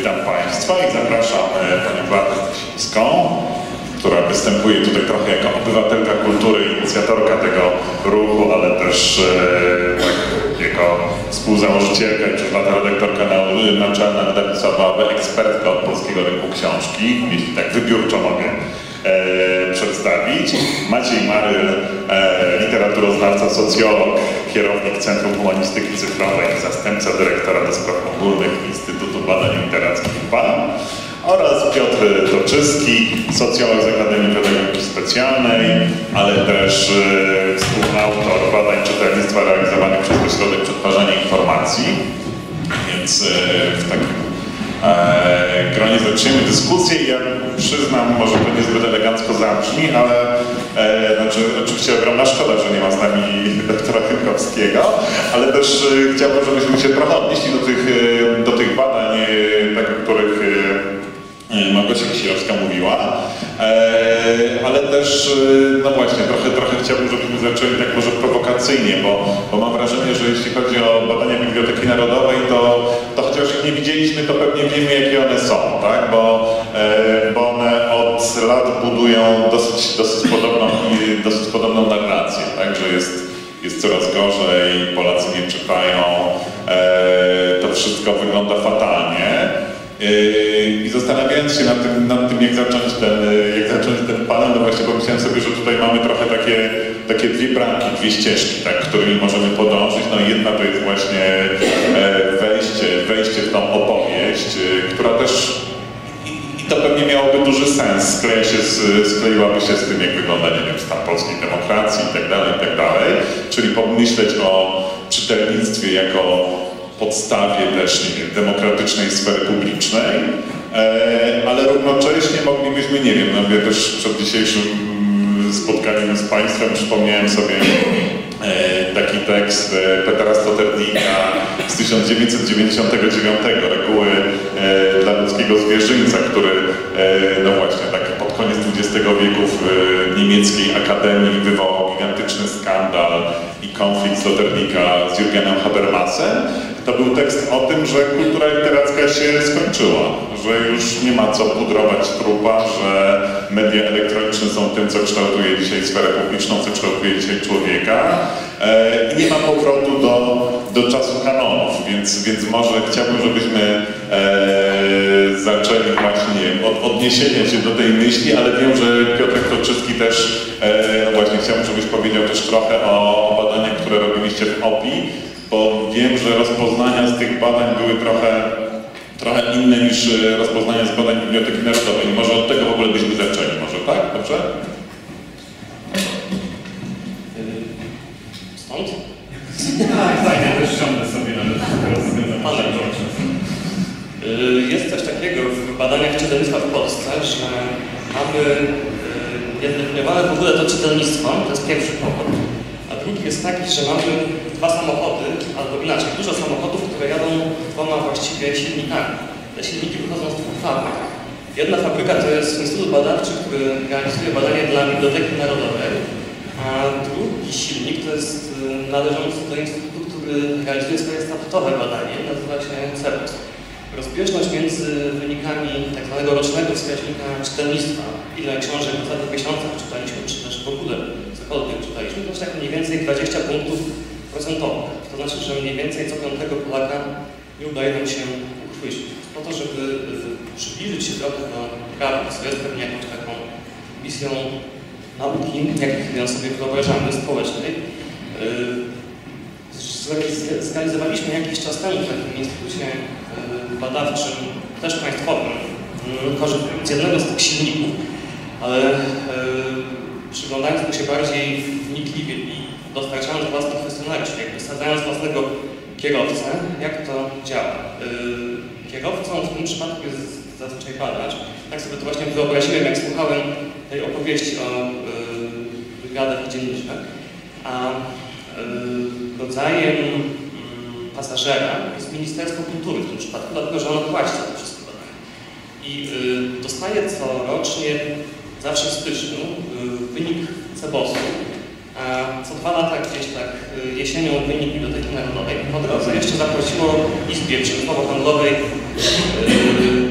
Witam Państwa i zapraszam Panią Beatę Stasińską, która występuje tutaj trochę jako obywatelka kultury, inicjatorka tego ruchu, ale też tak, jako współzałożycielka i przez lata redaktorka naczelna wydawnictwa BAWE, ekspertka od polskiego rynku książki, jeśli tak wybiórczo mogę przedstawić. Maciej Maryl, literaturoznawca, socjolog, kierownik Centrum Humanistyki Cyfrowej i zastępca dyrektora do spraw ogólnych Instytutu Badań Literackich PAN, oraz Piotr Toczyski, socjolog z Akademii Pedagogiki Specjalnej, ale też współautor badań czytelnictwa realizowanych przez Ośrodek Przetwarzania Informacji. Więc w takim gronie zaczniemy dyskusję. Ja przyznam, może to niezbyt elegancko zabrzmi, ale znaczy, oczywiście ogromna szkoda, że nie ma z nami doktora Chynkowskiego, ale też chciałbym, żebyśmy się trochę odnieśli do tych badań, tak, o których Małgosia Kisielewska mówiła, ale też, no właśnie, trochę chciałbym, żebyśmy zaczęli tak może prowokacyjnie, bo mam wrażenie, że jeśli chodzi o badania Biblioteki Narodowej, to chociaż ich nie widzieliśmy, to pewnie wiemy, jakie one są, tak? Bo one od lat budują dosyć podobną narrację, tak? Że jest coraz gorzej, Polacy nie czytają, to wszystko wygląda fatalnie. I zastanawiając się nad tym jak zacząć ten panel, no właśnie pomyślałem sobie, że tutaj mamy trochę takie dwie bramki, dwie ścieżki, tak, którymi możemy podążyć. No jedna to jest właśnie wejście w tą opowieść, która też, i to pewnie miałoby duży sens, skleiłaby się z tym, jak wygląda, nie wiem, stan polskiej demokracji i tak dalej, czyli pomyśleć o czytelnictwie jako podstawie też, nie wiem, demokratycznej sfery publicznej, ale równocześnie moglibyśmy, nie wiem, no ja też przed dzisiejszym spotkaniem z Państwem przypomniałem sobie taki tekst Petera Sloterdijka z 1999, Reguły dla ludzkiego zwierzyńca, który, no właśnie, tak pod koniec XX wieku w niemieckiej akademii wywołał gigantyczny skandal i konflikt Sloterdijka z Jürgenem Habermasem. To był tekst o tym, że kultura literacka się skończyła, że już nie ma co pudrować trupa, że media elektroniczne są tym, co kształtuje dzisiaj sferę publiczną, co kształtuje dzisiaj człowieka i nie ma powrotu do czasu kanonów, więc może chciałbym, żebyśmy zaczęli właśnie od odniesienia się do tej myśli, ale wiem, że Piotrek Toczyski też, właśnie chciałbym, żebyś powiedział też trochę o badaniach, które robiliście w OPI, bo wiem, że rozpoznania z tych badań były trochę inne niż rozpoznania z badań Biblioteki Narodowej. Może od tego w ogóle byśmy zaczęli, może tak? Dobrze? Stąd? Tak, ja też ściągnę sobie nawet. Jest coś takiego w badaniach czytelnictwa w Polsce, że mamy niedefiniowane w ogóle to czytelnictwo, to jest pierwszy powód. A drugi jest taki, że mamy dwa samochody, albo inaczej, dużo samochodów, które jadą dwoma właściwie silnikami. Te silniki wychodzą z dwóch fabryk. Jedna fabryka to jest Instytut Badawczy, który realizuje badania dla Biblioteki Narodowej, a drugi silnik to jest należący do Instytutu, który realizuje swoje statutowe badanie, nazywa się CEPOS. Rozbieżność między wynikami tak zwanego rocznego wskaźnika czytelnictwa, ile książek w ostatnich miesiącach czytaliśmy, czy też w ogóle cokolwiek czytaliśmy, to jest tak mniej więcej 20 punktów procentowych. To znaczy, że mniej więcej co piątego Polaka nie udaje nam się uchwycić. Po to, żeby przybliżyć się trochę do prawdy, co jest pewnie jakąś taką misją nauki, jak ją sobie wyobrażamy, społecznej, zrealizowaliśmy jakiś czas temu w takim instytucie badawczym, też państwowym, korzystając z jednego z tych silników, ale przyglądając mu się bardziej wnikliwie i dostarczając własnych kwestionariuszy, jakby wsadzając własnego kierowcę, jak to działa. Kierowcą w tym przypadku jest zazwyczaj badacz. Tak sobie to właśnie wyobraziłem, jak słuchałem tej opowieści o wywiadach i dzienniczkach, a rodzajem pasażera jest Ministerstwo Kultury w tym przypadku, dlatego że ono płaci za to wszystko badania. I dostaje corocznie, zawsze w styczniu, wynik CEBOS-u, a co 2 lata gdzieś tak jesienią wynik Biblioteki Narodowej. Po drodze jeszcze zapłaciło Izbie Przemysłowo-Handlowej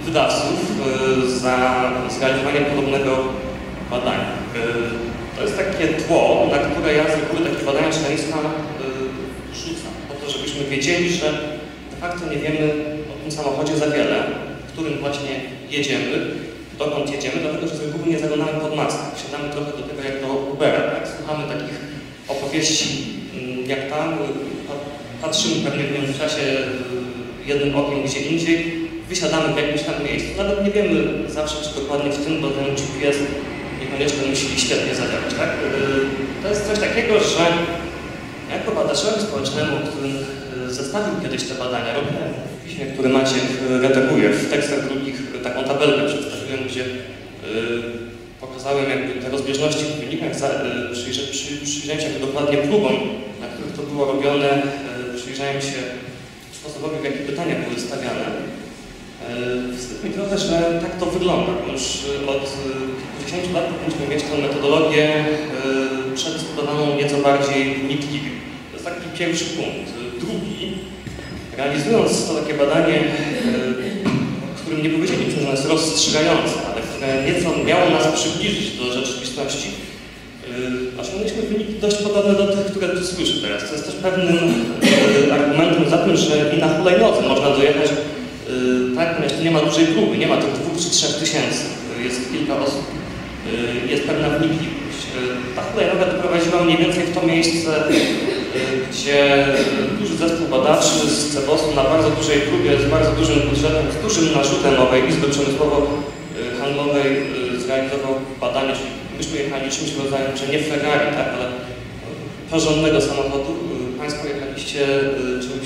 wydawców za zrealizowanie podobnego badania. To jest takie tło, na które ja z reguły takie badania czytelnictwa rzucam, po to, żebyśmy wiedzieli, że de facto nie wiemy o tym samochodzie za wiele, w którym właśnie jedziemy, dokąd jedziemy, dlatego że z reguły nie zaglądamy pod maskę. Wsiadamy trochę do tego jak do Ubera, tak? Słuchamy takich opowieści jak tam, patrzymy pewnie w międzyczasie jednym okiem gdzie indziej, wysiadamy w jakimś tam miejscu. Nawet nie wiemy zawsze, czy dokładnie w tym, bo ten GPS niekoniecznie musi świetnie zadziałać, tak? To jest coś takiego, że jako badaczowi społecznemu, który zestawił kiedyś te badania, robię w piśmie, który Maciek redaguje, w tekstach drugich taką tabelkę przedstawiłem, gdzie pokazałem jakby te rozbieżności w wynikach, przyjrzałem się dokładnie próbom, na których to było robione, przyjrzałem się sposobowi, w jaki pytania były stawiane. Wstyd mi trochę, że tak to wygląda. Już od kilkudziesięciu lat powinniśmy mieć tę metodologię przedyskutowaną nieco bardziej wnikliwie. To jest taki pierwszy punkt. Drugi, realizując to takie badanie, którym nie powiedzieliśmy, że ono jest rozstrzygające, ale które nieco miało nas przybliżyć do rzeczywistości, osiągnęliśmy wyniki dość podobne do tych, które tu słyszę teraz. To jest też pewnym argumentem za tym, że i na hulajnodze można dojechać, tak, ponieważ tu nie ma dużej próby, nie ma tych 2 czy 3 tysięcy, jest kilka osób, jest pewna wnikliwość. Ta hulajnoga doprowadziła mniej więcej w to miejsce, gdzie duży zespół badaczy z CEBOS-u na bardzo dużej próbie, z bardzo dużym budżetem, z dużym narzutem Nowej Izby Przemysłowo-Handlowej zrealizował badanie, czyli myśmy jechali czymś w rodzaju, że nie Ferrari, tak, ale porządnego samochodu. Państwo jechaliście czymś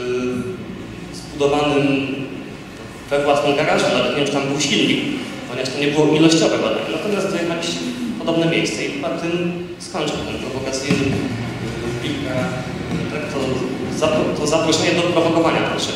zbudowanym we własnym garażu, nawet nie wiem, czy tam był silnik, ponieważ to nie było ilościowe badanie. Natomiast dojechaliście w podobne miejsce i chyba tym skończę ten prowokacyjny kilka, tak, to zaproszenie do prowokowania proszę.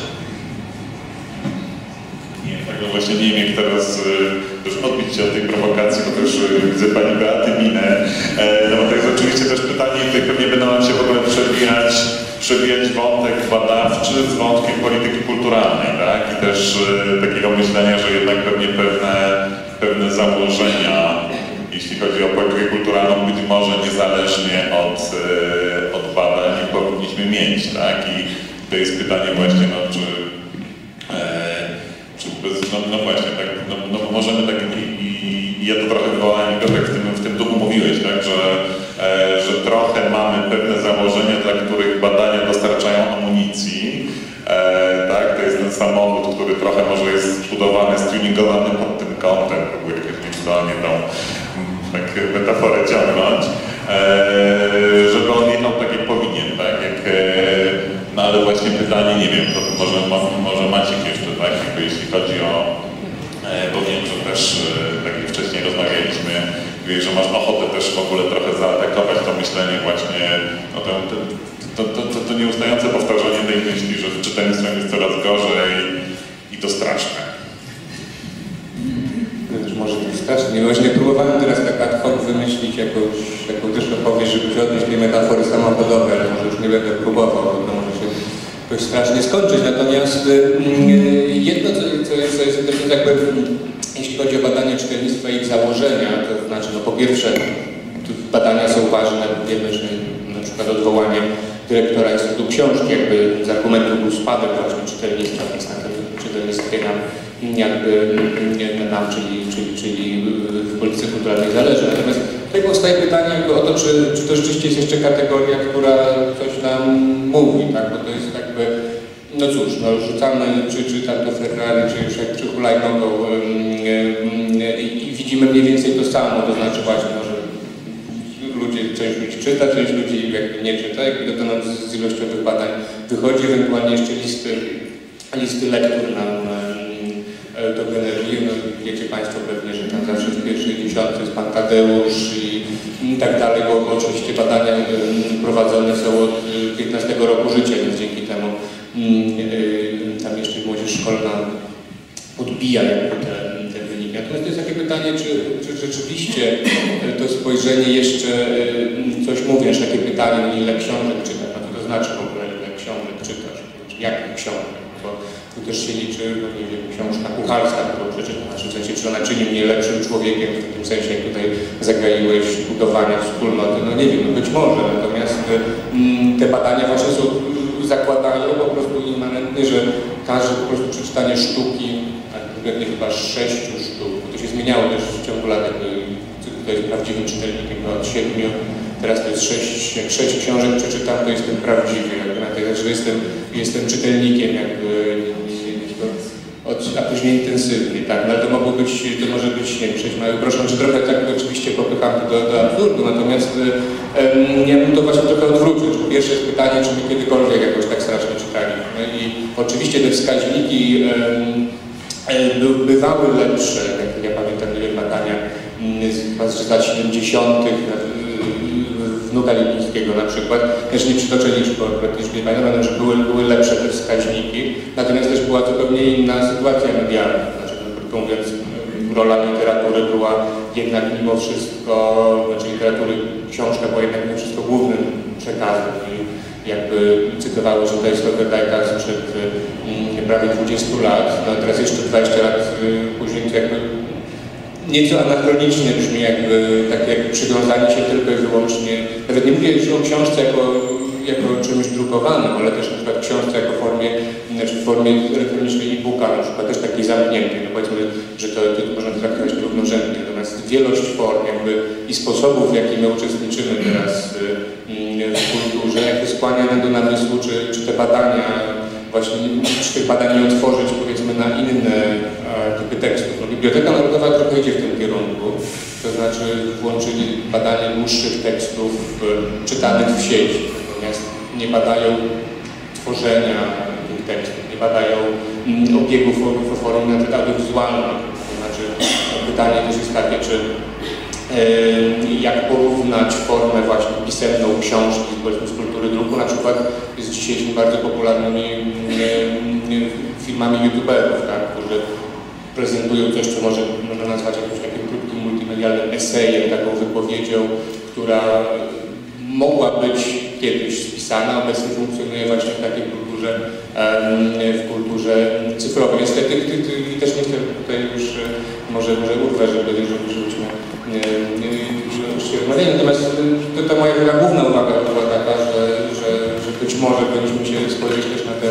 Nie, tak no właśnie nie wiem jak teraz też odbić się od tej prowokacji, bo też widzę Pani Beaty minę. No bo to jest oczywiście też pytanie, tutaj pewnie będą nam się w ogóle przewijać wątek badawczy z wątkiem polityki kulturalnej, tak? I też takiego myślenia, że jednak pewnie pewne założenia, jeśli chodzi o politykę kulturalną, być może niezależnie od badań powinniśmy mieć, tak? I to jest pytanie właśnie, no czy no właśnie, tak, no możemy tak i ja to trochę wywołałem i tak w tym duchu mówiłeś, tak, że trochę mamy pewne założenia, dla których badania dostarczają amunicji, tak, to jest ten samochód, który trochę może jest zbudowany, stuningowany pod tym kątem, próbuję jakoś nieudolnie tą tak metaforę ciągnąć, żeby on jechał tak jak powinien, tak, no ale właśnie pytanie, nie wiem, to może Maciek jeszcze, tak, jeśli chodzi o, bo wiem, że też, tak jak wcześniej rozmawialiśmy, że masz ochotę też w ogóle trochę zaatakować to myślenie właśnie, no to nieustające powtarzanie tej myśli, że z czytelnictwem jest coraz gorzej i to straszne. Może to jest strasznie. Właśnie próbowałem teraz tak ad hoc wymyślić jakąś też opowieść, żeby się odnieść tej metafory samochodowej, ale może już nie będę próbował, bo to może się jakoś strasznie skończyć. Natomiast jedno, co jest jakby, jeśli chodzi o badanie czytelnictwa i ich założenia, to znaczy, no po pierwsze, badania są ważne, wiemy, że na przykład odwołanie dyrektora Instytutu Książki jakby z argumentu był spadek właśnie czytelnictwa, więc na tym czytelnictwie nam, czyli w polityce kulturalnej zależy. Natomiast tutaj powstaje pytanie jakby o to, czy to rzeczywiście jest jeszcze kategoria, która coś nam mówi, tak? Bo to jest jakby, no cóż, no rzucamy czy tam do Ferrari, czy hulajnogą i widzimy mniej więcej to samo, to znaczy właśnie, że część ludzi czyta, część ludzi jakby nie czyta, jakby to nam z ilościowych badań wychodzi, ewentualnie jeszcze listy lektur nam to generuje. No, wiecie Państwo pewnie, że tam zawsze w pierwszej dziesiątce jest Pan Tadeusz i tak dalej, bo oczywiście badania prowadzone są od 15 roku życia, więc dzięki temu tam jeszcze młodzież szkolna podbija jakby te wyniki. Natomiast to jest takie pytanie, czy rzeczywiście to spojrzenie jeszcze coś mówi, że takie pytanie, ile książek czytasz, no to znaczy w ogóle ile książek czytasz, czy jakich książek, bo też się liczy, no nie wiem, książka kucharska, którą przeczytasz, w sensie, czy ona czyni mnie lepszym człowiekiem, w takim sensie, jak tutaj zagaiłeś budowania wspólnoty, no nie wiem, no być może, natomiast te badania właśnie zakładają po prostu immanentnie, że każde po prostu przeczytanie sztuki, a konkretnie chyba 6 sztuk, bo to się zmieniało też w ciągu lat, to jest prawdziwym czytelnikiem, no od 7, teraz to jest 6, jak 6 książek przeczytam, to jestem prawdziwy, jakby na tej, że jestem czytelnikiem jakby, a później intensywny, tak, no ale to może być, nie wiem, 6 małych groszy, czy trochę tak oczywiście popycham do absurdu, natomiast ja bym to właśnie trochę odwrócił. Pierwsze jest pytanie, czy my kiedykolwiek jakoś tak strasznie czytali. No i oczywiście te wskaźniki bywały lepsze, jak ja pamiętam badania z lat 70. wnuka Lipińskiego na przykład, też nie przytoczę liczby, nie pamiętam, że były lepsze te wskaźniki, natomiast też była zupełnie inna sytuacja medialna. Znaczy, krótko mówiąc, rola literatury była jednak mimo wszystko, znaczy literatury, książka była jednak mimo wszystko głównym przekazem i jakby cytowały, że to jest Sloterdijka sprzed prawie 20 lat, no teraz jeszcze 20 lat później to jakby nieco anachronicznie brzmi jakby takie przywiązanie się tylko i wyłącznie, nawet nie mówię już o książce jako czymś drukowanym, ale też na przykład książce jako w formie elektronicznej e-booka, na przykład też takiej zamkniętej, no powiedzmy, że to można traktować równorzędnie, natomiast wielość form jakby i sposobów, w jaki my uczestniczymy teraz w kulturze, jakby skłania do namysłu, czy te badania właśnie, czy tych badań nie otworzyć powiedzmy na inne typy tekstów. No, Biblioteka Narodowa trochę idzie w tym kierunku, to znaczy włączyli badanie dłuższych tekstów czytanych w sieci, natomiast nie badają tworzenia tych tekstów, nie badają obiegu w formie na przykład audiowizualnej. To znaczy pytanie też jest takie, czy jak porównać formę właśnie pisemną książki z kultury druku, na przykład z dzisiejszymi bardzo popularnymi filmami youtuberów, tak, którzy prezentują coś, co można nazwać jakimś takim krótkim multimedialnym esejem, taką wypowiedzią, która mogła być kiedyś spisana, obecnie funkcjonuje właśnie w takiej kulturze cyfrowej. Niestety, i też nie chcę tutaj już może urwę, żebyśmy się rozmawiali, natomiast to moja główna uwaga była taka, że być może powinniśmy się spojrzeć też na te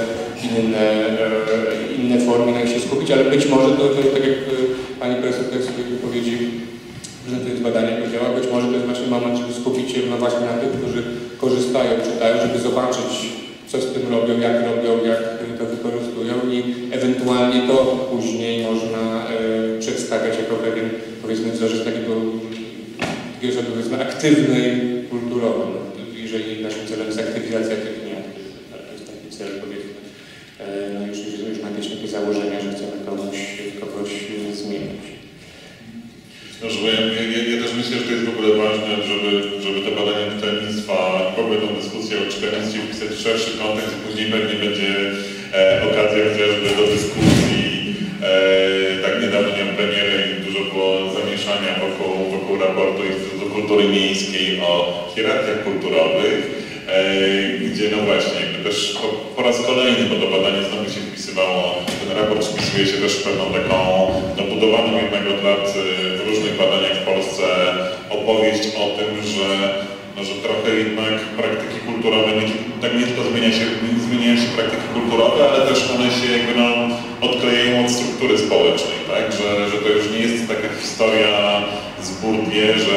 inne formy, na jak się skupić, ale być może to tak jak pani profesor w swojej wypowiedzi prezentując badania powiedziała, być może to jest właśnie moment, żeby skupić się no właśnie na tych, którzy korzystają, czytają, żeby zobaczyć, co z tym robią, jak to wykorzystują i ewentualnie to później można przedstawiać jako pewien, powiedzmy, wzorzec takiego powiedzmy aktywnej kulturowo, jeżeli naszym celem jest aktywizacja tych nieaktywnych, ale to jest taki cel, powiedzmy, no już ma jakieś takie założenia, że chcemy kogoś zmienić. No, ja też myślę, że to jest w ogóle ważne, żeby te badania czytelnictwa, w ogóle tą dyskusję o czytelnictwie wpisać w szerszy kontekst i później pewnie będzie okazja chociażby do dyskusji. Tak niedawno miałem premierę i dużo było zamieszania wokół raportu Instytutu Kultury Miejskiej o hierarchiach kulturowych, gdzie no właśnie, jakby też po raz kolejny, bo to badanie znowu się wpisywało, ten raport wpisuje się też w pewną taką no, budowaną jednak od lat w różnych badaniach w Polsce opowieść o tym, że trochę jednak praktyki kulturowe, tak nie tylko zmieniają się praktyki kulturowe, ale też one się jakby no, odklejają od struktury społecznej, tak? Że to już nie jest taka historia z Bourdieu, że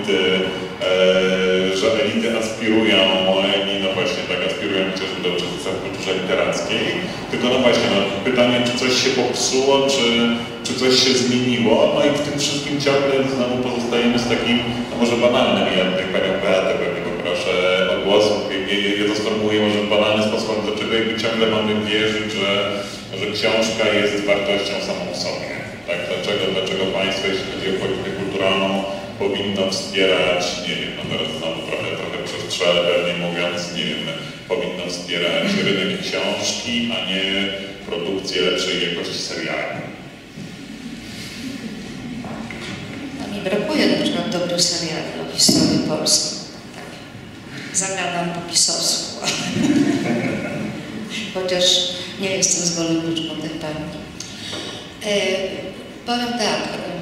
elity aspirują, no właśnie tak aspirują chociażby do uczestnictwa w kulturze literackiej, tylko no właśnie no, pytanie, czy coś się popsuło, czy coś się zmieniło, no i w tym wszystkim ciągle znowu pozostajemy z takim, no może banalnym, jak panią Beatę pewnie poproszę o głos, ja to sformułuję może w banalny sposób, dlaczego jakby ciągle mamy wierzyć, że książka jest wartością samą w sobie, tak? Dlaczego państwo, jeśli chodzi o politykę kulturalną, powinno wspierać, nie wiem, no teraz znowu trochę przestrzelę pewnie mówiąc, nie wiem, powinno wspierać rynek książki, a nie produkcję lepszej jakości seriali. Mi brakuje na przykład dobrych seriali o historii Polski. Tak. Zagadam po pisowsku. Chociaż Nie jestem z golubyczką tej partii. Powiem tak,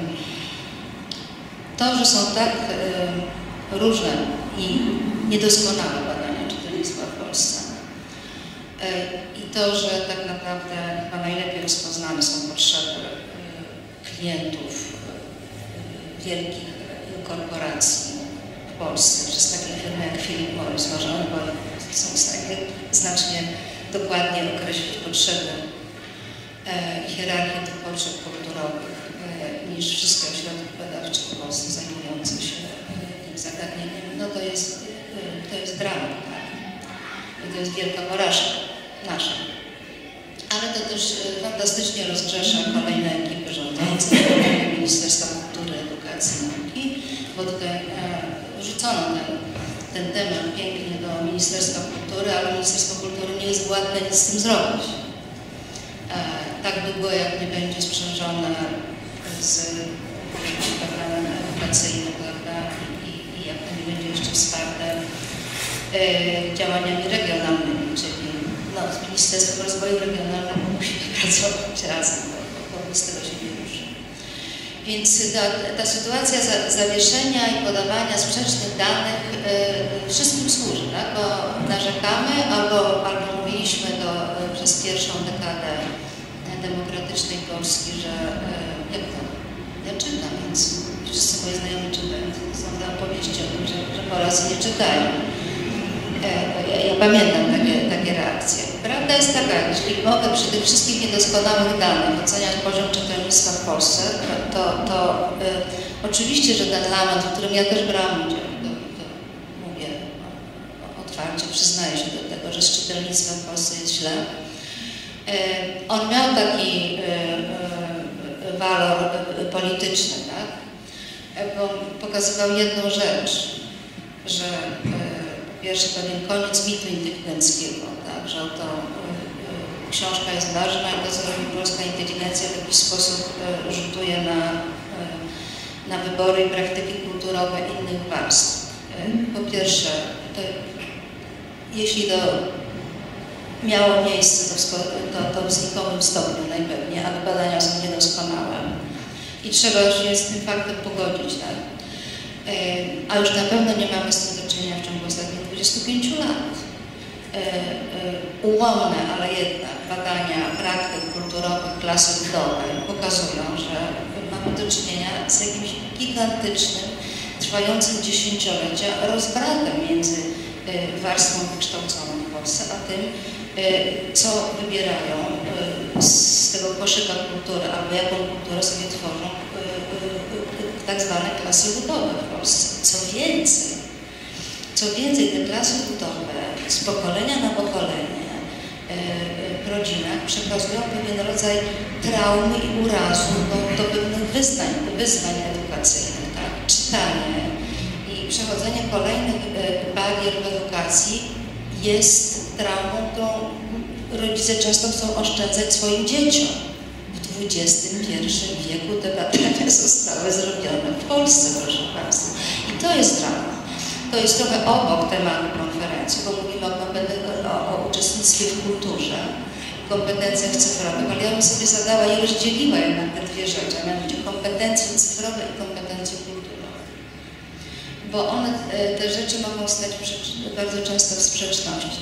to, że są tak różne i niedoskonałe badania czytelnictwa w Polsce i to, że tak naprawdę chyba najlepiej rozpoznane są potrzeby klientów wielkich korporacji w Polsce, przez takie firmy jak Philip Morris, może one są w stanie znacznie dokładnie określić potrzeby i hierarchię tych potrzeb kulturowych niż wszystkie ośrodki badawcze w Polsce zajmujące się tym zagadnieniem. No to jest dramat, tak? To jest wielka porażka nasza. Ale to też fantastycznie rozgrzesza kolejne ekipy rządzące, Ministerstwa Kultury, Edukacji i Nauki, bo tutaj rzucono ten temat pięknie do Ministerstwa Kultury, ale Ministerstwo Kultury nie jest władne nic z tym zrobić. Tak długo, jak nie będzie sprzężone z programem edukacyjnym, prawda, i jak to nie będzie jeszcze wsparte działaniami regionalnymi, czyli z Ministerstwem Rozwoju Regionalnego musimy pracować razem, bo z tego się nie ruszy. Więc ta sytuacja zawieszenia i podawania sprzecznych danych wszystkim służy, tak? Bo narzekamy albo mówiliśmy przez pierwszą dekadę demokratycznej Polski, że jak to? Ja czytam, więc wszyscy moi znajomi czytają. Są te opowieści o tym, że Polacy nie czytają. Ja pamiętam takie reakcje. Prawda jest taka, jeśli mogę przy tych wszystkich niedoskonałych danych oceniać poziom czytelnictwa w Polsce, to oczywiście, że ten lament, w którym ja też brałam udział, mówię otwarcie, przyznaję się do tego, że z czytelnictwem w Polsce jest źle. On miał taki walor polityczny, tak? Bo pokazywał jedną rzecz, że po pierwsze pewien koniec mitu inteligenckiego, tak? Że oto książka jest ważna i to, co robi polska inteligencja, w jakiś sposób rzutuje na wybory i praktyki kulturowe innych warstw. Po pierwsze, jeśli to miało miejsce, to w znikomym stopniu najpewniej, ale badania są niedoskonałe i trzeba się z tym faktem pogodzić, tak? A już na pewno nie mamy z tym do czynienia w ciągu ostatnich 25 lat. Ułomne, ale jednak badania praktyk kulturowych klasy ludowej pokazują, że mamy do czynienia z jakimś gigantycznym, trwającym dziesięciolecia rozbratem między warstwą wykształconą w Polsce, a tym, co wybierają z tego koszyka kultury, albo jaką kulturę sobie tworzą tak zwane klasy ludowe w Polsce. Co więcej, te klasy ludowe z pokolenia na pokolenie w rodzinach przekazują pewien rodzaj traumy i urazu do pewnych wyzwań edukacyjnych, tak? Czytanie i przechodzenie kolejnych barier w edukacji jest traumą, którą rodzice często chcą oszczędzać swoim dzieciom. W XXI wieku te badania zostały zrobione w Polsce, proszę Państwa. I to jest dramat. To jest trochę obok tematu konferencji, bo mówimy o uczestnictwie w kulturze, kompetencjach cyfrowych, ale ja bym sobie zadała i rozdzieliła jednak te dwie rzeczy, a mianowicie kompetencje cyfrowe i kompetencje kulturowe. Bo one, te rzeczy mogą stać bardzo często w sprzeczności.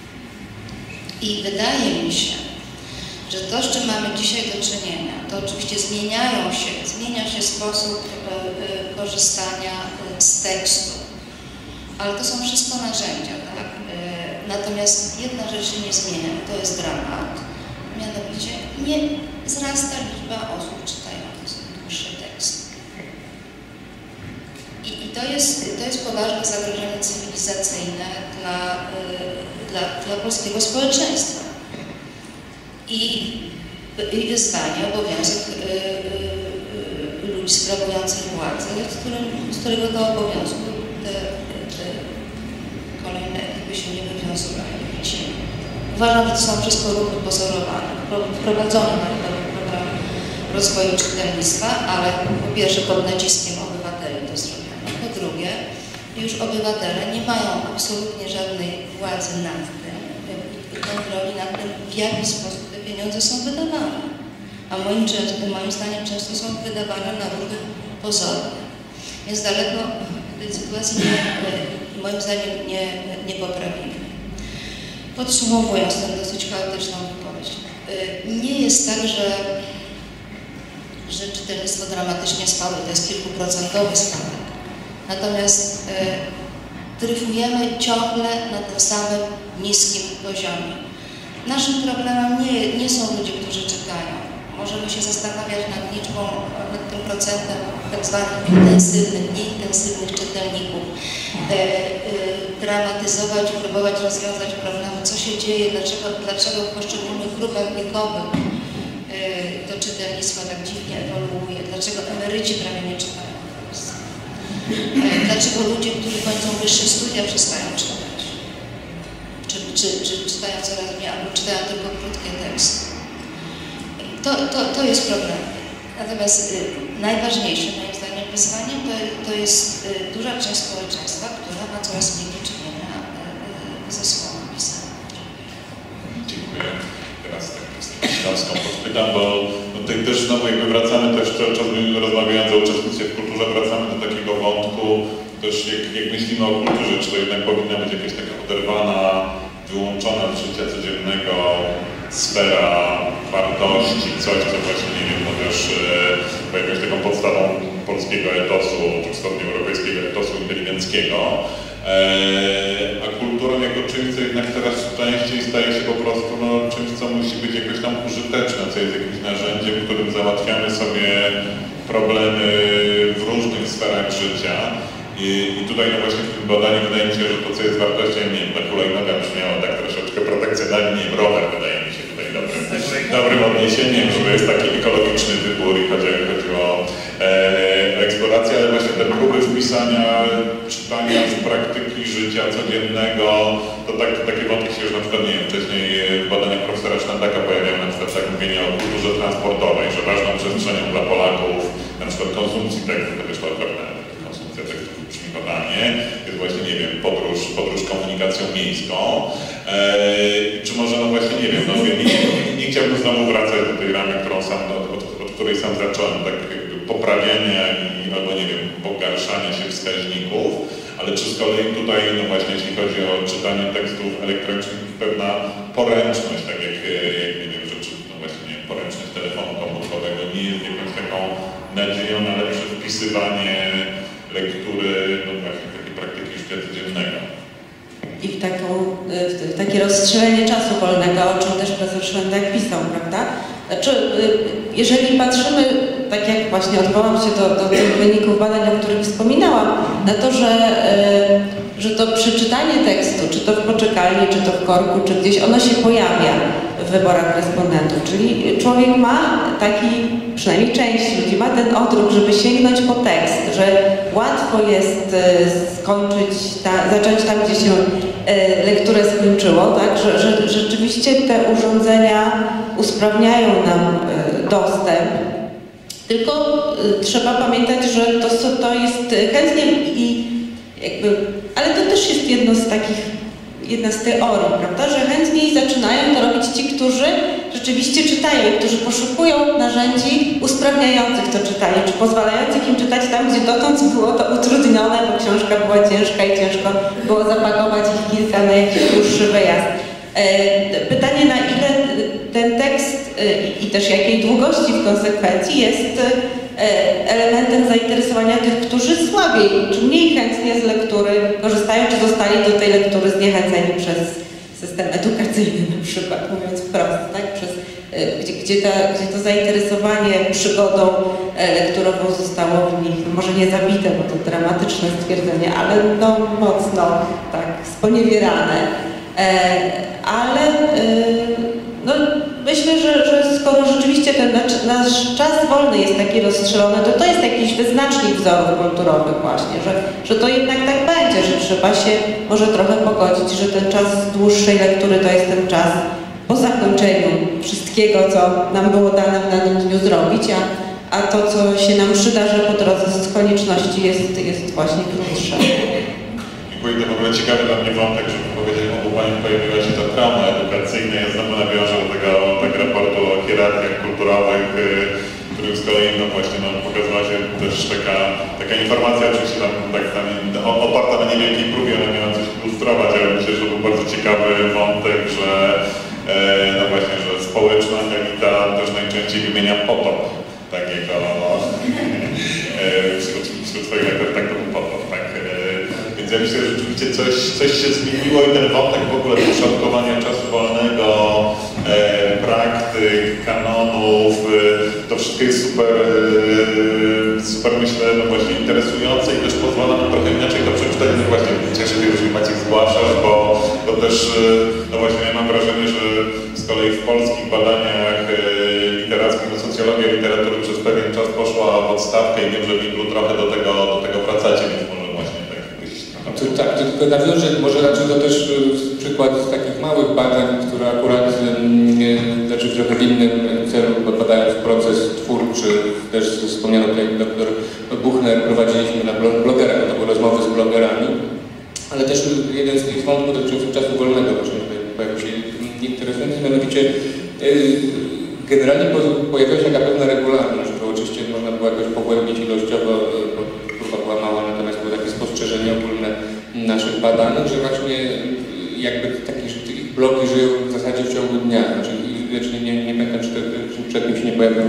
I wydaje mi się, że to, z czym mamy dzisiaj do czynienia, to oczywiście zmienia się sposób korzystania z tekstu, ale to są wszystko narzędzia, tak? Natomiast jedna rzecz się nie zmienia, to jest dramat, mianowicie nie wzrasta liczba osób czytających dłuższe teksty. I to jest poważne zagrożenie cywilizacyjne dla polskiego społeczeństwa. I wyzwanie, obowiązek ludzi sprawujących władzę, z którego to obowiązku te kolejne ekipy się nie wywiązywają. Uważam, że to są wszystko ruchy pozorowane, wprowadzone Narodowy Program Rozwoju Czytelnictwa, ale po pierwsze pod naciskiem obywateli to zrobiono. Po drugie, już obywatele nie mają absolutnie żadnej władzy nad tym, kontroli nad tym, w jaki sposób te pieniądze są wydawane. A moim zdaniem często są wydawane na ruchy pozorne. Więc daleko tej sytuacji moim zdaniem nie poprawimy. Podsumowując tę dosyć chaotyczną wypowiedź, nie jest tak, że czytelnictwo dramatycznie spadło, to jest kilkuprocentowy spadek. Natomiast dryfujemy ciągle na tym samym niskim poziomie. Naszym problemem nie są ludzie, którzy czytają. Możemy się zastanawiać nad liczbą, nad tym procentem tak zwanych intensywnych, nieintensywnych czytelników, dramatyzować, próbować rozwiązać problemy, co się dzieje, dlaczego w poszczególnych grupach wiekowych to czytelnictwo tak dziwnie ewoluuje, dlaczego emeryci prawie nie czytają w Polsce, dlaczego ludzie, którzy kończą wyższe studia, przestają czytać, czy czytają coraz mniej, albo czytają tylko krótkie teksty. To jest problem. Natomiast najważniejszym moim zdaniem wyzwaniem to jest duża część społeczeństwa, która ma coraz mniej do czynienia ze słowem pisanym. Dziękuję. Teraz tak Śląską podpytam, bo tutaj też znowu jakby wracamy też cały czas rozmawiając o uczestnictwie w kulturze, wracamy do takiego wątku też jak myślimy o kulturze, czy to jednak powinna być jakaś taka oderwana, wyłączona od życia codziennego sfera wartości, coś, co właśnie, nie wiem, no też jakąś taką podstawą polskiego etosu, czy wschodnioeuropejskiego etosu inteligenckiego, a kulturą jako czymś, co jednak teraz częściej staje się po prostu czymś, co musi być jakoś tam użyteczne, co jest jakimś narzędziem, którym załatwiamy sobie problemy w różnych sferach życia. I tutaj no właśnie w tym badaniu wydaje mi się, że to, co jest wartością, nie wiem, ta hulajnoga brzmiała tak troszeczkę protekcjonalnie, nie wiem, rower wydaje mi się tutaj dobrym odniesieniem, że to jest taki ekologiczny wybór i chodziło o eksplorację, ale właśnie te próby wpisania czytania w praktyki życia codziennego, to takie wątki się już na przykład, nie wiem, wcześniej w badaniach profesora Sztandaka pojawiają na przykład tak mówienie o kulturze transportowej, że ważną przestrzenią dla Polaków, na przykład konsumpcji tekstu, to wyszła pewna konsumpcja tekstu brzmi badanie, jest właśnie, nie wiem, podróż komunikacją miejską. Czy może, no właśnie, nie wiem, no nie chciałbym znowu wracać do tej ramy, od której sam zacząłem, tak jakby poprawiania albo, nie wiem, pogarszania się wskaźników, ale czy z kolei tutaj, no właśnie, jeśli chodzi o czytanie tekstów elektronicznych, pewna poręczność, tak jak nie wiem, rzeczy, no właśnie, nie wiem, poręczność telefonu komórkowego nie jest jakąś taką nadzieją na lepsze wpisywanie lektury, no właśnie, takiej praktyki życia codziennego. I w takie rozstrzelenie czasu wolnego, o czym też profesor Szwendak pisał, prawda? Znaczy, jeżeli patrzymy, tak jak właśnie odwołam się do tych wyników badań, o których wspominałam, na to, że to przeczytanie tekstu, czy to w poczekalni, czy to w korku, czy gdzieś, ono się pojawia w wyborach respondentów. Czyli człowiek ma taki, przynajmniej część ludzi ma ten odruch, żeby sięgnąć po tekst, że łatwo jest skończyć, zacząć tam, gdzie się lekturę skończyło, tak? Że rzeczywiście te urządzenia usprawniają nam dostęp. Tylko trzeba pamiętać, że to jest chętnie i jakby, ale to też jest jedna z teorii, prawda, że chętniej zaczynają to robić ci, którzy rzeczywiście czytają, którzy poszukują narzędzi usprawniających to czytanie, czy pozwalających im czytać tam, gdzie dotąd było to utrudnione, bo książka była ciężka i ciężko było zapakować ich kilka na jakiś dłuższy wyjazd. Pytanie, na ile ten tekst i też jakiej długości w konsekwencji jest elementem zainteresowania tych, którzy słabiej czy mniej chętnie z lektury korzystają, czy zostali do tej lektury zniechęceni przez system edukacyjny, na przykład, mówiąc wprost, tak? Gdzie to zainteresowanie przygodą lekturową zostało w nich, może nie zabite, bo to dramatyczne stwierdzenie, ale no mocno tak sponiewierane. Ale no, myślę, że skoro rzeczywiście ten nasz czas wolny jest taki rozstrzelony, to jest jakiś wyznacznik wzorów kulturowych właśnie, że to jednak tak będzie, że trzeba się może trochę pogodzić, że ten czas dłuższej lektury to jest ten czas po zakończeniu wszystkiego, co nam było dane w danym dniu zrobić, a to, co się nam przydarzy po drodze z konieczności jest właśnie krótsze. Pójdę w ogóle ciekawy dla mnie wątek, że powiedziałem, obu Pani pojawiła się ta trauma edukacyjna. Ja znowu nawiążę do tego raportu o hierarchiach kulturowych, którym z kolei no właśnie pokazała się też taka informacja, oczywiście tam oparta na niewielkiej próbie, ona miała coś ilustrować, ale myślę, że był bardzo ciekawy wątek, że no właśnie, że społeczna elita też najczęściej wymienia potop takiego wśród swoich lektorów, tak to był potop, tak. Więc ja myślę, że rzeczywiście coś się zmieniło i ten wątek w ogóle poszatkowania czasu wolnego, praktyk, kanonów, to wszystko jest super myślę, no właśnie interesujące i też pozwala nam trochę inaczej to przeczytać. No właśnie cieszę się, że Maciek zgłaszasz, bo też, no właśnie ja mam wrażenie, że z kolei w polskich badaniach literackich, no socjologia literatury przez pewien czas poszła w odstawkę i wiem, że w Wiglu trochę do tego wracacie, więc może właśnie tak jakbyś... Tak, tylko nawiążę, może raczej to też przykład z takich małych badań, które akurat znaczy trochę w innym celu, badając proces twórczy, też wspomniano tutaj dr Buchner, prowadziliśmy na blogerach, to były rozmowy z blogerami, ale też jeden z tych wątków dotyczących czasu wolnego właśnie pojawił się interesujący, mianowicie generalnie pojawiła się taka pewna regularność, bo oczywiście można było jakoś pogłębić ilościowo, grupa była mała, natomiast było takie spostrzeżenie ogólne naszych badań, że właśnie jakby takie bloki żyją w zasadzie w ciągu dnia. Znaczy nie pamiętam, czy przed tym się nie pojawił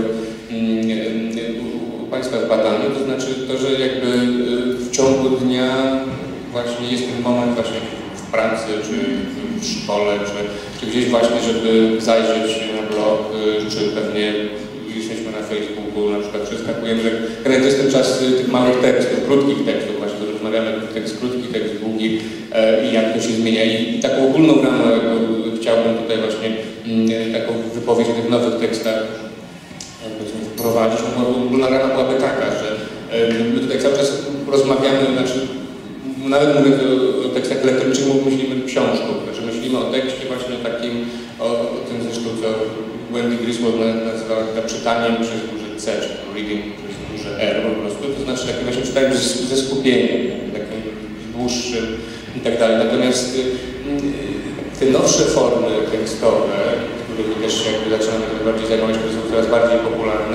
u Państwa w badaniu, to znaczy to, że jakby w ciągu dnia właśnie jest ten moment właśnie w pracy, czy w szkole, czy gdzieś właśnie, żeby zajrzeć na blog, czy pewnie jesteśmy na Facebooku, na przykład przeskakujemy, że to jest ten czas tych małych tekstów, krótkich tekstów, właśnie to rozmawiamy, tekst krótki, tekst długi i jak to się zmienia. I taką ogólną ramę chciałbym tutaj właśnie taką wypowiedź o tych nowych tekstach wprowadzić. Ogólna rama byłaby taka, że my tutaj cały czas rozmawiamy, znaczy nawet mówiąc o tekstach elektronicznych, myślimy książką, że myślimy o tekście właśnie takim, o tym zresztą, co Wendy Griswold nazywała czytaniem przez duże C, czy reading przez duże R po prostu, to znaczy takie właśnie czytaniem ze skupieniem, takim dłuższym i tak dalej. Natomiast te nowsze formy tekstowe, którymi też jakby zaczynamy bardziej zajmować, które są coraz bardziej popularne,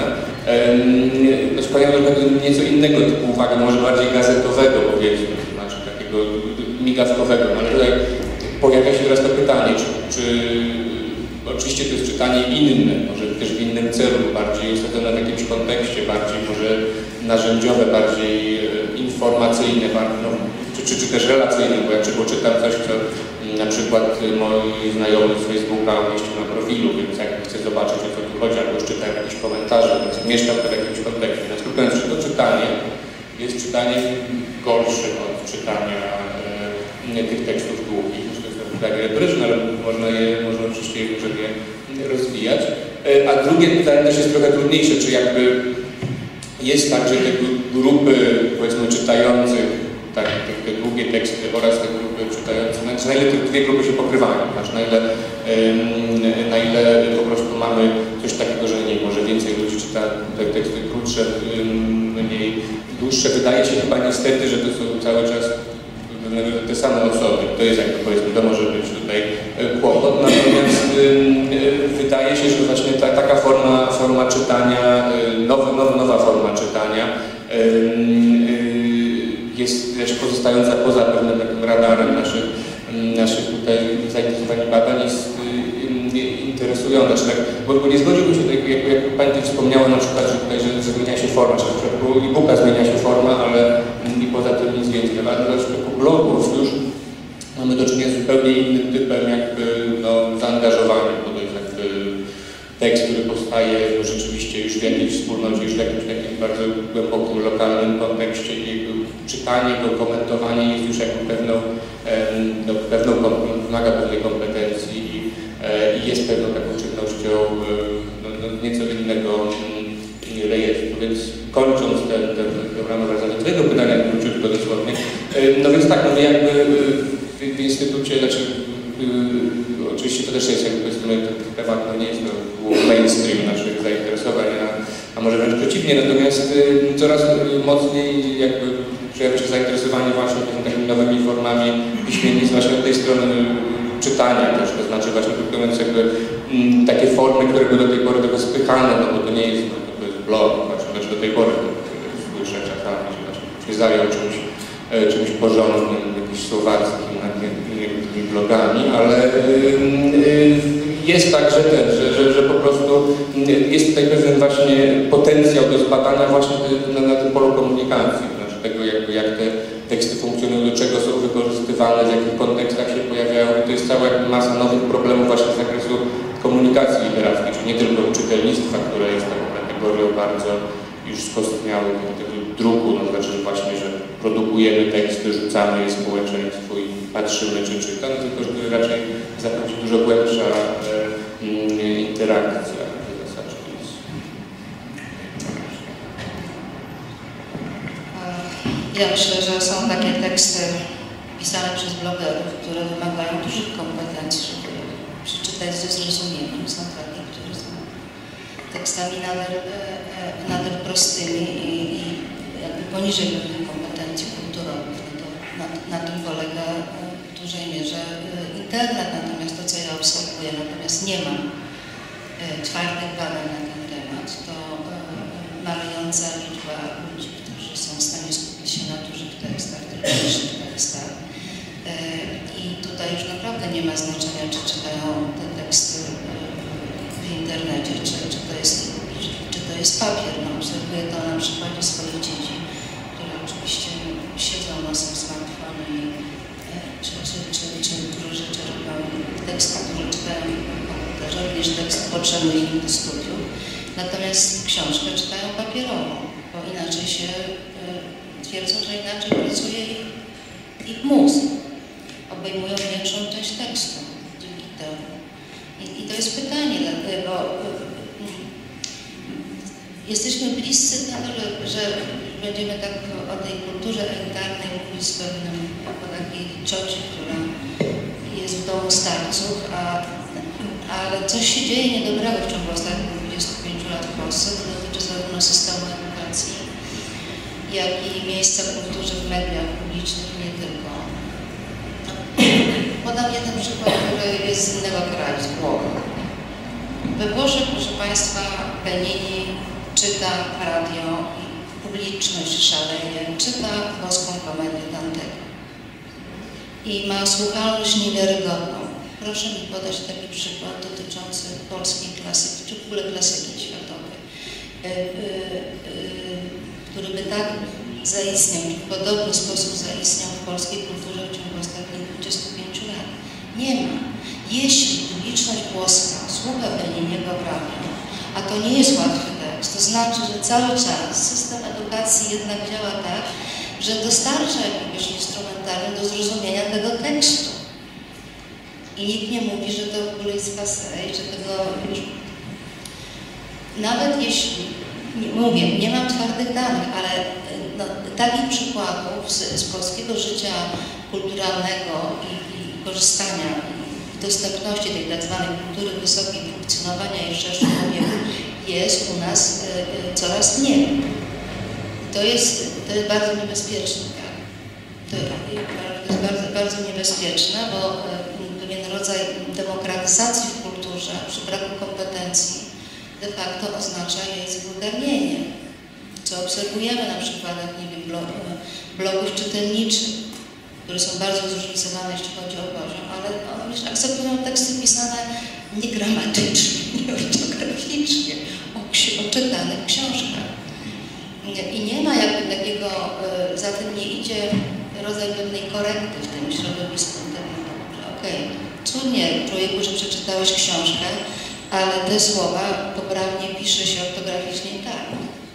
no spełniają nieco innego typu uwagi, może bardziej gazetowego powiedzmy, to znaczy takiego migawkowego, ale tutaj pojawia się teraz to pytanie, czy oczywiście to jest czytanie inne, może też w innym celu, bardziej osadzone w jakimś kontekście, bardziej może narzędziowe, bardziej informacyjne, no, czy też relacyjne, bo jak czytam coś, co na przykład moi znajomi z Facebooka umieścił na profilu, więc jak chcę zobaczyć, o co tu chodzi, albo już czytam jakieś komentarze, więc mieszkam w jakimś kontekście. Na przykład, czy to czytanie jest czytaniem gorszym od czytania tych tekstów długich. To jest pytanie retoryczne, ale można oczywiście je rozwijać. A drugie pytanie też jest trochę trudniejsze, czy jakby jest tak, że te grupy, powiedzmy, czytających tak, te długie teksty oraz te grupy czytające, na ile te dwie grupy się pokrywają, znaczy na ile po prostu mamy coś takiego, że nie może więcej ludzi czyta te teksty krótsze, mniej dłuższe. Wydaje się chyba niestety, że to są cały czas te same osoby. To jest jakby powiedzmy, to może być tutaj kłopot, natomiast wydaje się, że właśnie taka forma czytania, nowa forma czytania jest też pozostająca poza pewnym takim radarem naszych tutaj zainteresowań badań, jest interesująca. Tak, bo nie zgodziłbym się, jak Pani tutaj wspomniała na przykład, że tutaj że zmienia się forma, że w przypadku e-booka zmienia się forma, ale i poza tym nic więcej. Ale w przypadku blogów już mamy do czynienia z zupełnie innym typem jakby zaangażowania, bo to jest jakby tekst, który powstaje rzeczywiście już w jakiejś wspólnocie, już w jakimś takim bardzo głębokim, lokalnym kontekście i czytanie go, komentowanie jest już jakby wymaga pewnej kompetencji i jest pewną taką czynnością nieco innego rejestru. Więc kończąc tę ramę wracając do tego pytania, króciutko dosłownie, no więc tak, my jakby w instytucie, znaczy oczywiście to też jest jakby ten temat, nie jest to mainstream naszych zainteresowań, a może wręcz przeciwnie, natomiast coraz mocniej jakby pojawia się zainteresowanie właśnie takimi nowymi formami piśmiennictwa właśnie od tej strony czytania też, to znaczy właśnie próbując jakby takie formy, które były do tej pory trochę spychane, no bo to nie jest, to jest blog, właśnie do tej pory słyszę czasami, że właśnie się zajął czymś porządnym, jakimś słowackim, tymi blogami, ale jest tak, że po prostu jest tutaj pewien właśnie potencjał do zbadania właśnie na tym polu komunikacji, znaczy tego jak te teksty funkcjonują, do czego są wykorzystywane, w jakich kontekstach się pojawiają. I to jest cała masa nowych problemów właśnie z zakresu komunikacji literackiej, czyli nie tylko czytelnictwa, które jest taką kategorią bardzo już skostniałych tego druku, no znaczy właśnie, że produkujemy teksty, rzucamy je społeczeństwu i patrzymy, czy czyta, no tylko, że raczej zachodzi dużo głębsza interakcja w zasadzie. Ja myślę, że są takie teksty pisane przez blogerów, które wymagają dużych kompetencji, żeby przeczytać ze zrozumieniem. Są takie, które są tekstami nader prostymi i jakby poniżej pewnych kompetencji kulturowych. No to na tym polega w dużej mierze internet, natomiast to, co ja obserwuję, natomiast nie mam twardych badań na ten temat, to malejąca liczba ludzi, którzy są w stanie skupić się na dużych tekstach, tylko mniejszych tekstach. I tutaj już naprawdę nie ma znaczenia, czy czytają te teksty w internecie, czy to jest papier. No, obserwuję to na przykładzie swoich dzieci, które oczywiście siedzą nosem w smartfonie czy dużo rzeczy robią, teksty, które czytają w komputerze, również tekst potrzebny im do studiów. Natomiast książkę czytają papierową, bo inaczej się twierdzą, że inaczej pracuje ich mózg. Obejmują większą część tekstu dzięki temu. I to jest pytanie, bo jesteśmy bliscy tego, że będziemy tak o tej kulturze elitarnej mówić z pewnym, jako takiej cioci, która jest w domu starców, ale coś się dzieje niedobrego w ciągu ostatnich 25 lat w Polsce, to dotyczy zarówno systemu edukacji, jak i miejsca kulturze w mediach publicznych, nie tylko. Podam jeden przykład, który jest z innego kraju, z Włoch. We Włoszech, proszę Państwa, Benini czyta radio i publiczność szaleje, czyta boską komedię Dantego. I ma słuchalność niewiarygodną. Proszę mi podać taki przykład dotyczący polskiej klasyki, czy w ogóle klasyki światowej, który by tak zaistniał, w podobny sposób zaistniał w polskiej kulturze w ciągu ostatnich 25 lat. Nie ma. Jeśli publiczność włoska słucha Beniniego w radiu, a to nie jest łatwy tekst, to znaczy, że cały czas system edukacji jednak działa tak, że dostarcza jakiegoś instrumentalny do zrozumienia tego tekstu. I nikt nie mówi, że to w ogóle jest passé, że tego już... Nawet jeśli, mówię, nie mam twardych danych, ale no, takich przykładów z polskiego życia kulturalnego i korzystania i dostępności tej tak zwanej kultury wysokiej, funkcjonowania i w szerszym obiegu jest u nas coraz mniej. To jest bardzo niebezpieczne. Tak? To jest bardzo, bardzo niebezpieczne, bo pewien rodzaj demokratyzacji w kulturze przy braku kompetencji de facto oznacza jej zwulgarnienie, co obserwujemy na przykładach, nie wiem, blogów czytelniczych, które są bardzo zróżnicowane, jeśli chodzi o poziom, ale one akceptują teksty pisane niegramatycznie, nieortograficznie, o czytanych książkach. I nie ma jakby takiego, za tym nie idzie rodzaj pewnej korekty w tym środowisku. Okej, cudnie, człowieku, że przeczytałeś książkę, ale te słowa poprawnie pisze się ortograficznie tak.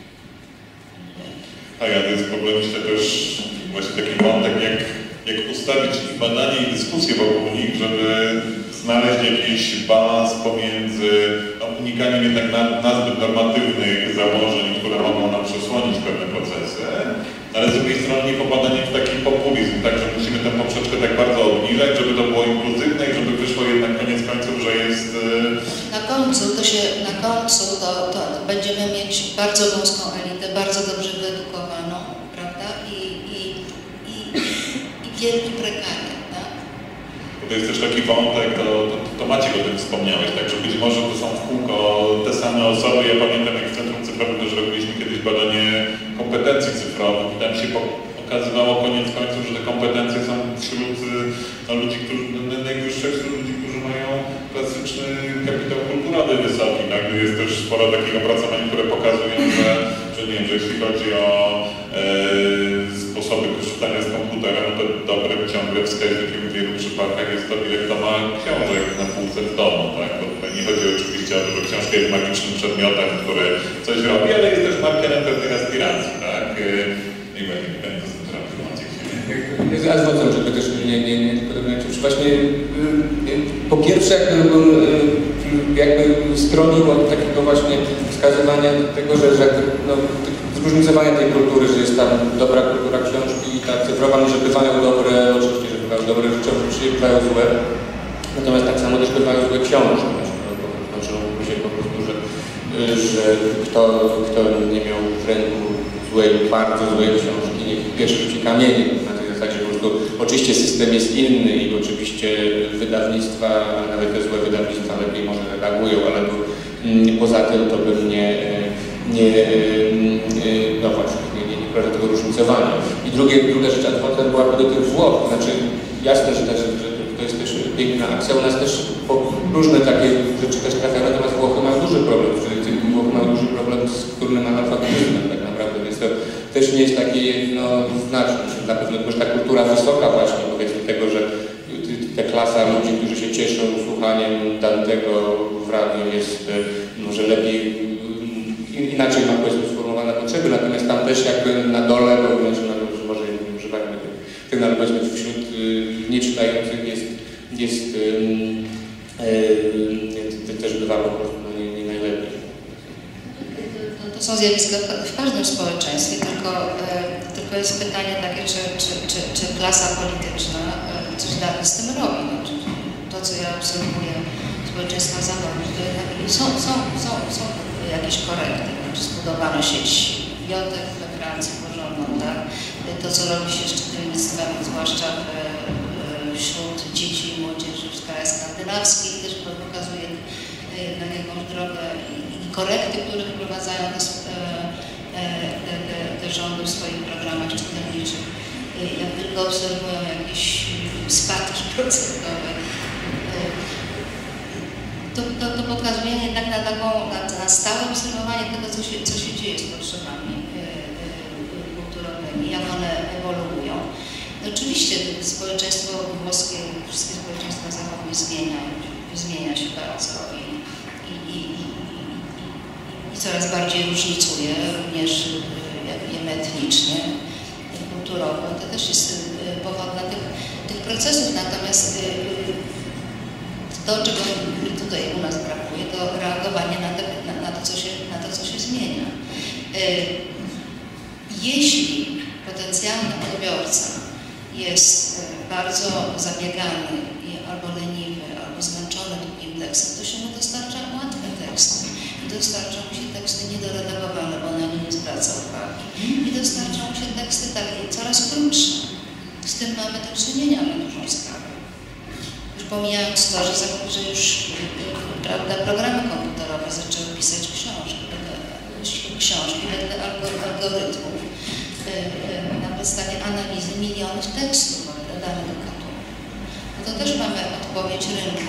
Tak, ja to jest problem, myślę też właśnie taki wątek, jak ustawić ich badanie i dyskusję wokół nich, żeby znaleźć jakiś balans pomiędzy unikaniem jednak nazbyt normatywnych założeń, które mogą nam przesłonić pewne procesy, ale z drugiej strony nie popadaniem w taki populizm, tak, że musimy tę poprzeczkę tak bardzo obniżać, żeby to było inkluzywne i żeby wyszło jednak koniec końców, że jest... Na końcu to będziemy mieć bardzo wąską elitę, bardzo dobrze wyedukowaną, prawda? I to jest też taki wątek, to Maciek o tym wspomniałeś, tak, że być może to są w kółko te same osoby. Ja pamiętam, jak w Centrum Cyfrowym też robiliśmy kiedyś badanie kompetencji cyfrowych i tam się okazywało koniec końców, że te kompetencje są wśród ludzi, najwyższych wśród ludzi, którzy mają klasyczny kapitał kulturowy wysoki, tak? Jest też sporo takich opracowań, które pokazują, że nie wiem, że jeśli chodzi o sposoby korzystania z komputera, no to dobrym ciągle wskaźnikiem w wielu przypadkach jest to, ile kto ma książek na półce w domu, tak? Bo tutaj nie chodzi oczywiście o to, że książka jest magicznym przedmiotem, który coś robi, ale jest też markerem pewnych aspiracji, tak? I będzie to zrobić Maciek. Ja zwracam, żeby też nie czy właśnie po pierwsze jakby stronił od takiego właśnie wskazywania tego, że no, zróżnicowania tej kultury, że jest tam dobra kultura książki i ta cyfrowa, że bywają dobre, oczywiście, że bywają dobre rzeczy, oczywiście bywają złe, natomiast tak samo też bywają złe książki. Znaczy, mówi się po prostu, że kto nie miał w ręku złej, bardzo złej książki, niech pierwszy rzuci kamienie. Na tej zasadzie po prostu oczywiście system jest inny i oczywiście wydawnictwa, nawet te złe wydawnictwa lepiej może reagują, ale poza tym to bym no właśnie, nie proszę tego różnicowania. I druga rzecz, a potem byłaby do tych Włoch, znaczy jasne, że to jest też piękna akcja, u nas też różne takie rzeczy też trafiają, natomiast Włochy mają duży problem, Włochy mają duży problem z górnym analfabetyzmem tak naprawdę, więc to też nie jest takie jednoznaczne, na pewno też ta kultura wysoka właśnie, powiedzmy tego, że ta klasa ludzi, którzy się cieszą słuchaniem Dantego w radiu jest może lepiej, inaczej ma powiedzmy sformułowane potrzeby, natomiast tam też jakby na dole, bo może nie używajmy tych, ale powiedzmy wśród nieczytających też bywa po prostu nie najlepiej. To są zjawiska w każdym społeczeństwie, tylko jest pytanie takie, czy klasa polityczna coś dalej z tym robi. No, to, co ja obserwuję w społeczeństwach zachodnich, to jednak są jakieś korekty. Znaczy zbudowano sieć bibliotek we Francji porządną, tak? To, co robi się z czytelnictwem, zwłaszcza wśród dzieci i młodzieży w krajach skandynawskich, też pokazuje na jakąś drogę i korekty, które wprowadzają te rządy w swoich programach czytelniczych. Jak tylko obserwują jakieś spadki procentowe, to pokazuje jednak na stałe obserwowanie tego, co się dzieje z potrzebami kulturowymi, jak one ewoluują. Oczywiście społeczeństwo włoskie, wszystkie społeczeństwa zachodnie zmienia się bardzo i coraz bardziej różnicuje, również etnicznie, kulturowo. To też jest powodna tych procesów, natomiast to, czego tutaj u nas brakuje, to reagowanie na to, co się zmienia. Jeśli potencjalny odbiorca jest bardzo zabiegany, albo leniwy, albo zmęczony długim tekstem, to się mu dostarcza łatwe teksty. I dostarcza mu się teksty niedoredagowane, bo na nie nie zwraca uwagi. I dostarcza mu się teksty takie coraz krótsze. Z tym mamy do czynienia na dużą skalę. Już pomijając to, że już prawda, programy komputerowe zaczęły pisać książki wedle algorytmów na podstawie analizy milionów tekstów danych gatunków. No to też mamy odpowiedź rynku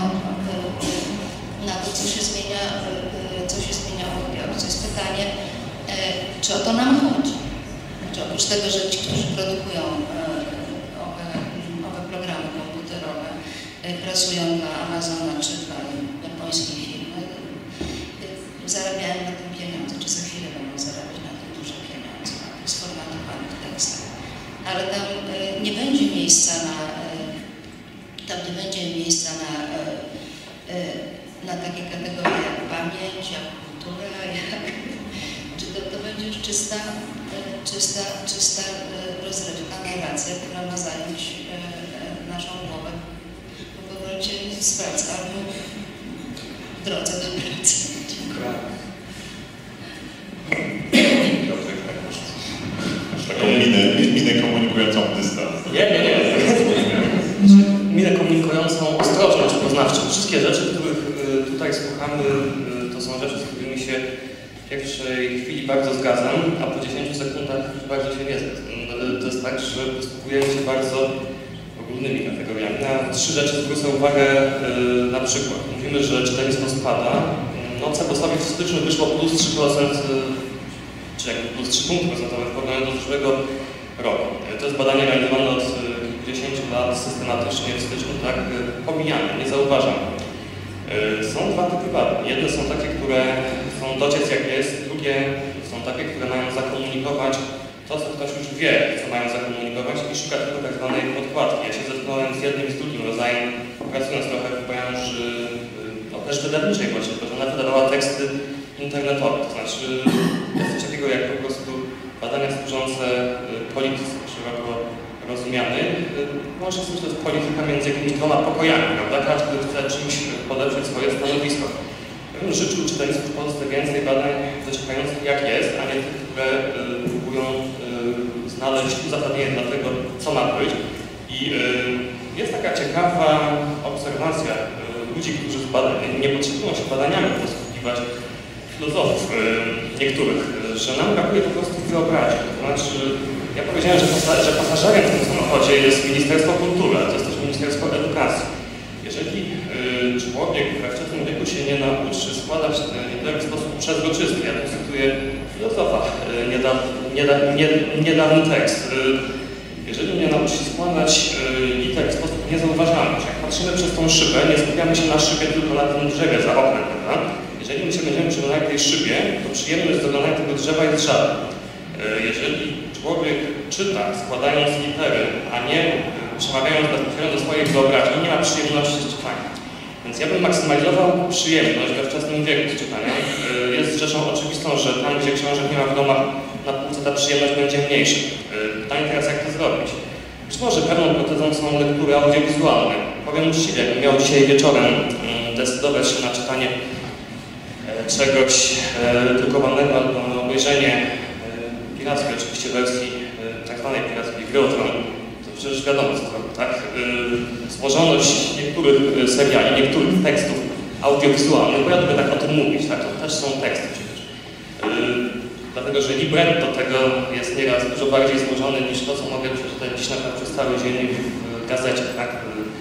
na to, co się zmienia w odbiorze. To jest pytanie, czy o to nam chodzi? Znaczy, oprócz tego, że ci, którzy produkują owe programy komputerowe, pracują dla Amazona czy dla japońskiej firmy, zarabiają na tym pieniądze, czy za chwilę będą zarabiać na tym duże pieniądze, na tych sformatowanych tekstach. Ale tam nie będzie miejsca na takie kategorie jak pamięć, jak kultura, czy to będzie już czysta rozrywka, narracja, która ma zająć naszą głowę po powrocie z pracy albo w drodze do pracy. Dziękuję. Taką minę komunikującą dystans. Nie. Minę komunikującą wszystkie rzeczy, których tutaj słuchamy, to są rzeczy, z którymi się w pierwszej chwili bardzo zgadzam, a po 10 sekundach bardzo się nie zgadzam. To jest tak, że posługujemy się bardzo ogólnymi kategoriami. Na 3 rzeczy zwrócę uwagę na przykład. Mówimy, że czytelnictwo spada. No, Cebosławie w styczniu wyszło plus 3%, czy jak plus 3 punkty procentowe w porównaniu do zeszłego roku. To jest badanie realizowane od kilkudziesięciu lat systematycznie w styczniu, tak? Pomijane, nie zauważam. Są 2 typy badań. Jedne są takie, które chcą dociec jak jest, drugie są takie, które mają zakomunikować to, co ktoś już wie, co mają zakomunikować i szuka tylko tak zwanej podkładki. Ja się zetknąłem z jednym i z drugim rodzajem, pracując trochę w branży też wydawniczej właśnie, bo ona wydawała teksty internetowe. To znaczy jest coś takiego jak po prostu badania służące polityce szeroko rozumianej. Łącznie z tym, że to jest polityka między jakimiś 2 pokojami, prawda? Każdy chce czymś podeprzeć swoje stanowisko. Ja bym życzył czytelnictwu w Polsce więcej badań dociekających jak jest, a nie tych, które próbują znaleźć uzasadnienie dla tego, co ma być. I jest taka ciekawa obserwacja ludzi, którzy nie potrzebują się badaniami posługiwać, filozofów niektórych, że nam brakuje po prostu wyobraźni. To znaczy, ja powiedziałem, że pasażerem w tym samochodzie jest Ministerstwo Kultury, a to jest też Ministerstwo Edukacji. Jeżeli człowiek we wczesnym wieku się nie nauczy składać liter w sposób przezroczysty, ja tu cytuję filozofa, niedawny tekst, jeżeli nie nauczy się składać liter w sposób niezauważalny, jak patrzymy przez tą szybę, nie skupiamy się na szybie, tylko na tym drzewie za oknem, prawda? Jeżeli my się będziemy przyglądać tej szybie, to przyjemność z oglądania tego drzewa jest żadna. Jeżeli człowiek czyta, składając litery, a nie przemawiając bezpośrednio do swojej wyobraźni, nie ma przyjemności z czytania. Więc ja bym maksymalizował przyjemność we wczesnym wieku z czytania. Jest rzeczą oczywistą, że tam, gdzie książek nie ma w domach, na półce ta przyjemność będzie mniejsza. Pytanie teraz, jak to zrobić? Być może pewną protezą są lektury audiowizualne. Powiem uczciwie, jakbym miał dzisiaj wieczorem decydować się na czytanie czegoś drukowanego albo na obejrzenie pirackiej oczywiście wersji tak zwanej pirackiej gry o Tron, to przecież wiadomo co zrobić, tak? Złożoność niektórych seriali, niektórych tekstów audiowizualnych, bo ja lubię tak o tym mówić, tak? To też są teksty przecież. Dlatego, że libretto tego jest nieraz dużo bardziej złożone niż to, co mogę przeczytać dziś na przykład przez cały dzień w gazecie, tak?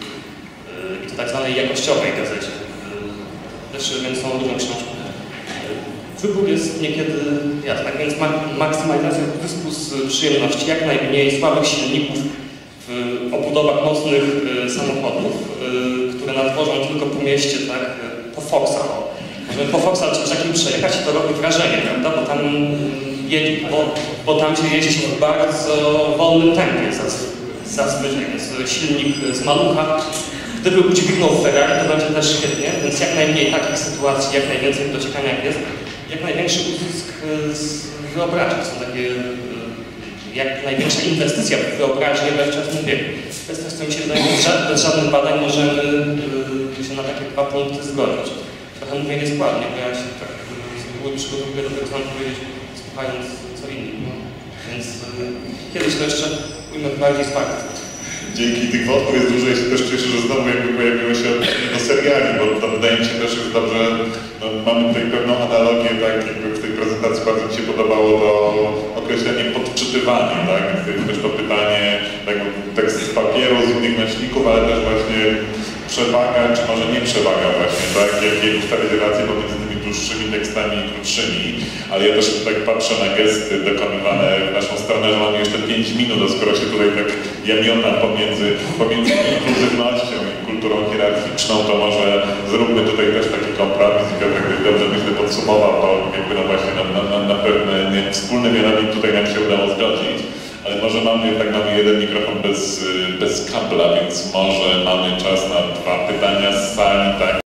I to tak zwanej jakościowej gazecie. Też więc są różne książki. Wybór jest niekiedy jasny, tak więc maksymalizacja zysku z przyjemności, jak najmniej słabych silników w obudowach mocnych samochodów, które nadwożą tylko po mieście, tak, po Foxa. Możemy po Foxa czy takim przejechać i to robi wrażenie, prawda, bo tam się jeździ w bardzo wolnym tempie zazwyczaj, więc silnik z malucha. Gdyby udźwignął Ferrari, to będzie też świetnie, więc jak najmniej takich sytuacji, jak najwięcej dociekania jak jest, jak największy uzysk z wyobraźni. Są takie, jak największa inwestycja w wyobraźnię we wczesnym wieku. To jest coś, co mi się wydaje, bez żadnych badań możemy się na takie 2 punkty zgodzić. Trochę mówię nieskładnie, bo ja się tak z reguły przygotowuję do tego, co mam powiedzieć, słuchając co inni. No. Więc kiedyś to jeszcze ujmę bardziej z faktów. Dzięki tych wątków jest dużo, ja się też cieszę, że znowu jakby pojawiło się odniesienie do seriali, bo to wydaje mi się też jest dobrze, no, mamy tutaj pewną analogię, tak, jakby w tej prezentacji bardzo mi się podobało to określenie podczytywanie, tak, też to pytanie, tak, tekst z papieru, z innych nośników, ale też właśnie przewaga, czy może nie przewaga właśnie, tak, jakie ustawić relacje pomiędzy tymi dłuższymi tekstami i krótszymi, ale ja też tak patrzę na gesty dokonywane w naszą stronę, że mamy jeszcze 5 minut, a skoro się tutaj tak jamiona pomiędzy inkluzywnością i kulturą hierarchiczną, to może zróbmy tutaj też taki kompromis i Piotr dobrze myślę podsumował to jakby no właśnie na pewne wspólne mianownik tutaj nam się udało zgodzić. Ale może mamy jeden mikrofon bez kabla, więc może mamy czas na 2 pytania z sali, tak?